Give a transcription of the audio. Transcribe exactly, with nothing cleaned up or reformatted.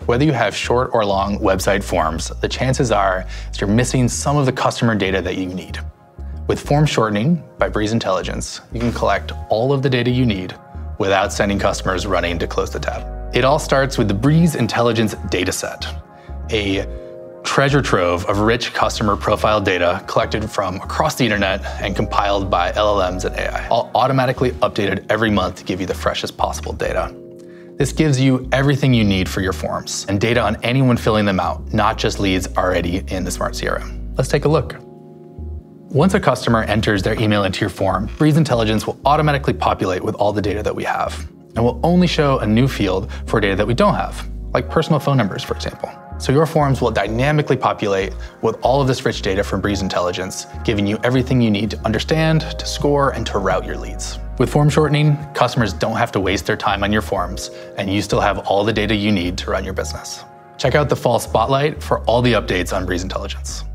Whether you have short or long website forms, the chances are that you're missing some of the customer data that you need. With Form Shortening by Breeze Intelligence, you can collect all of the data you need without sending customers running to close the tab. It all starts with the Breeze Intelligence dataset, a treasure trove of rich customer profile data collected from across the internet and compiled by L L Ms and A I, all automatically updated every month to give you the freshest possible data. This gives you everything you need for your forms and data on anyone filling them out, not just leads already in the Smart C R M. Let's take a look. Once a customer enters their email into your form, Breeze Intelligence will automatically populate with all the data that we have, and will only show a new field for data that we don't have, like personal phone numbers, for example. So your forms will dynamically populate with all of this rich data from Breeze Intelligence, giving you everything you need to understand, to score, and to route your leads. With form shortening, customers don't have to waste their time on your forms, and you still have all the data you need to run your business. Check out the Fall Spotlight for all the updates on Breeze Intelligence.